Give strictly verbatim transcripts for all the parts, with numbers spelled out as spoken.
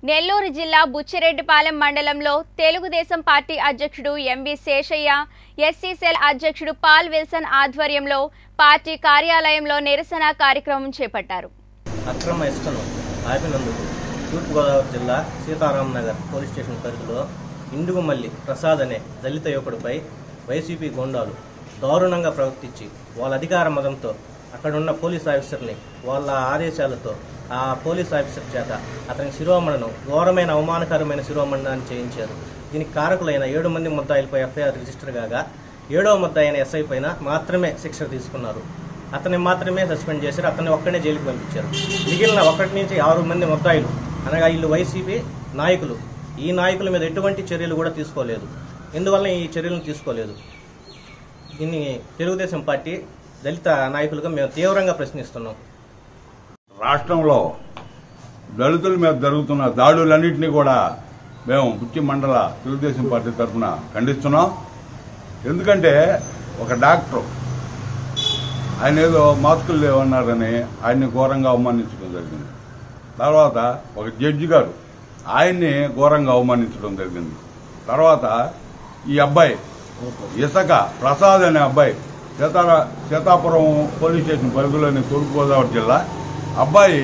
నెల్లూరు జిల్లా బుచ్చిరెడ్డిపాలెం మండలంలో తెలుగుదేశం పార్టీ అధ్యక్షుడు ఎంవి శేషయ్య, ఎస్సీ సెల్ అధ్యక్షుడు పాల్ విల్సన్ ఆధ్వర్యంలో పార్టీ కార్యాలయంలో నిరసన కార్యక్రమం చేపట్టారు. అక్రమ ఇసుకను ఆపినందుకు తూర్పుగోదావరి జిల్లా సీతారాంనగర్ పోలీస్ స్టేషన్ పరిధిలో ఇండుగుమల్లి ప్రసాద్ అనే దళిత యువకుడిపై వైసీపీ గూండాలు దారుణంగా ప్రవర్తించి వాళ్ళ అధికార మదంతో అక్కడున్న పోలీస్ ఆఫీసర్ని వాళ్ళ ఆదేశాలతో ఆ పోలీస్ ఆఫీసర్ చేత అతని శిరోమణను ఘోరమైన అవమానకరమైన శిరోమణాన్ని చేయించారు. దీనికి కారకులైన ఏడు మంది ముద్దాయిలపై ఎఫ్ఐఆర్ రిజిస్టర్ కాగా ఏడవ ముద్దాయి అయిన ఎస్ఐ పైన మాత్రమే శిక్ష తీసుకున్నారు. అతన్ని మాత్రమే సస్పెండ్ చేశారు. అతన్ని ఒక్కడే జైలుకి పంపించారు. మిగిలిన ఒకటి నుంచి ఆరు మంది ముద్దాయిలు అనగా వీళ్ళు వైసీపీ నాయకులు. ఈ నాయకుల మీద ఎటువంటి చర్యలు కూడా తీసుకోలేదు. ఎందువల్ల ఈ చర్యలను తీసుకోలేదు? దీన్ని తెలుగుదేశం పార్టీ దళిత నాయకులుగా మేము తీవ్రంగా ప్రశ్నిస్తున్నాం. రాష్ట్రంలో దళితుల మీద జరుగుతున్న దాడులన్నింటినీ కూడా మేము బుచ్చి మండల తెలుగుదేశం పార్టీ తరఫున ఖండిస్తున్నాం. ఎందుకంటే ఒక డాక్టర్ ఆయన ఏదో మాస్కులు లేవన్నారని ఆయన్ని ఘోరంగా అవమానించడం జరిగింది. తర్వాత ఒక జడ్జి గారు ఆయన్ని ఘోరంగా అవమానించడం జరిగింది. తర్వాత ఈ అబ్బాయి ఇసక ప్రసాద్ అనే అబ్బాయి సీతారా సీతాపురం పోలీస్ స్టేషన్ పరిధిలోని తూర్పుగోదావరి జిల్లా అబ్బాయి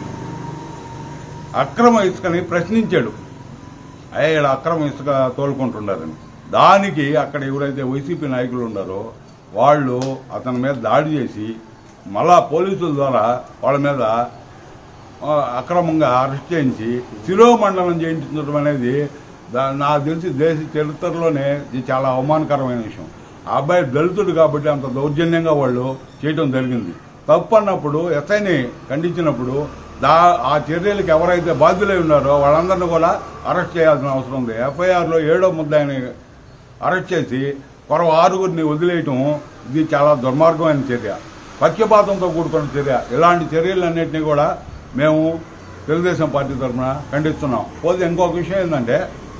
అక్రమ ఇసుకని ప్రశ్నించాడు. అయ్యా ఇలా అక్రమ ఇసుక తోలుకుంటున్నారని. దానికి అక్కడ ఎవరైతే వైసీపీ నాయకులు ఉన్నారో వాళ్ళు అతని మీద దాడి చేసి మళ్ళా పోలీసుల ద్వారా వాళ్ళ మీద అక్రమంగా అరెస్ట్ చేయించి శిరోమండనం చేయించడం అనేది నాకు తెలిసి దేశ చరిత్రలోనే ఇది చాలా అవమానకరమైన విషయం. ఆ అబ్బాయి దళితుడు కాబట్టి అంత దౌర్జన్యంగా వాళ్ళు చేయడం జరిగింది. తప్పు అన్నప్పుడు ఎస్ఐని ఖండించినప్పుడు దా ఆ చర్యలకు ఎవరైతే బాధ్యులై ఉన్నారో వాళ్ళందరినీ కూడా అరెస్ట్ చేయాల్సిన అవసరం ఉంది. ఎఫ్ఐఆర్లో ఏడో ముద్దాయిని అరెస్ట్ చేసి కొరవ ఆరుగురిని వదిలేయటం ఇది చాలా దుర్మార్గమైన చర్య, పక్షపాతంతో కూడుకున్న చర్య. ఇలాంటి చర్యలన్నింటినీ కూడా మేము తెలుగుదేశం పార్టీ తరఫున ఖండిస్తున్నాం. పోతే ఇంకొక విషయం ఏంటంటే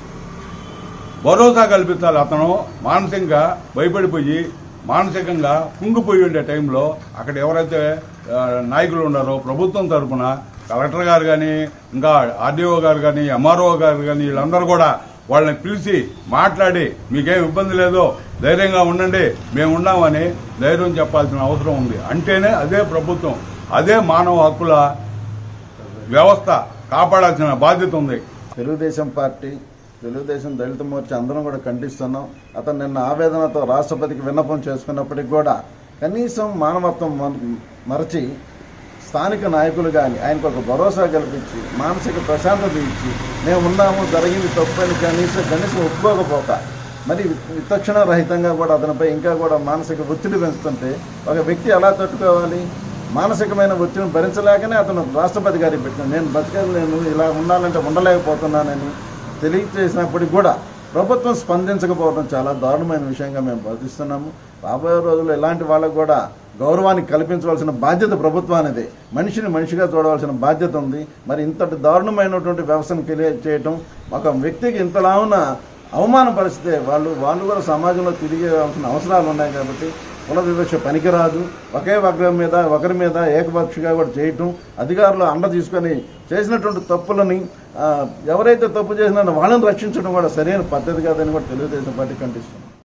భరోసా కల్పించాలి. అతను మానసికంగా భయపడిపోయి మానసికంగా కుంగిపోయి ఉండే టైంలో అక్కడ ఎవరైతే నాయకులు ఉన్నారో ప్రభుత్వం తరఫున కలెక్టర్ గారు కానీ ఇంకా ఆర్డీఓ గారు కానీ ఎంఆర్ఓ గారు కానీ వీళ్ళందరూ కూడా వాళ్ళని పిలిచి మాట్లాడి మీకేం ఇబ్బంది లేదో ధైర్యంగా ఉండండి, మేము ఉన్నామని ధైర్యం చెప్పాల్సిన అవసరం ఉంది. అంటేనే అదే ప్రభుత్వం, అదే మానవ హక్కుల వ్యవస్థ కాపాడాల్సిన బాధ్యత ఉంది. తెలుగుదేశం పార్టీ, తెలుగుదేశం దళిత మోర్చా అందరం కూడా ఖండిస్తున్నాం. అతను నిన్న ఆవేదనతో రాష్ట్రపతికి విన్నపం చేసుకున్నప్పటికీ కూడా కనీసం మానవత్వం మరచి స్థానిక నాయకులు కానీ ఆయనకు ఒక భరోసా కల్పించి మానసిక ప్రశాంతత ఇచ్చి మేము ఉన్నాము, జరిగింది తప్పని కనీసం కనీసం ఒప్పుకోకపోతా మరి విచక్షణ రహితంగా కూడా అతనిపై ఇంకా కూడా మానసిక ఒత్తిడి పెంచుతుంటే ఒక వ్యక్తి ఎలా తట్టుకోవాలి? మానసికమైన ఒత్తిడిని భరించలేకనే అతను రాష్ట్రపతి గారికి పెట్టినాను. నేను బతకలేను, ఇలా ఉండాలంటే ఉండలేకపోతున్నానని తెలియజేసినప్పటికీ కూడా ప్రభుత్వం స్పందించకపోవడం చాలా దారుణమైన విషయంగా మేము భావిస్తున్నాము. రాబోయే రోజుల్లో ఇలాంటి వాళ్ళకు కూడా గౌరవాన్ని కల్పించవలసిన బాధ్యత ప్రభుత్వానిదే. మనిషిని మనిషిగా చూడవలసిన బాధ్యత ఉంది. మరి ఇంతటి దారుణమైనటువంటి వ్యవస్థను తెలియజేయటం ఒక వ్యక్తికి ఇంతలా ఉన్న అవమాన పరిస్థితే వాళ్ళు వాళ్ళు కూడా సమాజంలో తిరిగేవలసిన అవసరాలు ఉన్నాయి. కాబట్టి కుల వివక్ష పనికిరాదు. ఒకే వర్గం మీద ఒకరి మీద ఏకపక్షిగా కూడా చేయటం, అధికారులు అండ తీసుకొని చేసినటువంటి తప్పులని ఎవరైతే తప్పు చేసినా వాళ్ళని రక్షించడం కూడా సరైన పద్ధతి కాదని కూడా తెలుగుదేశం పార్టీ ఖండిస్తుంది.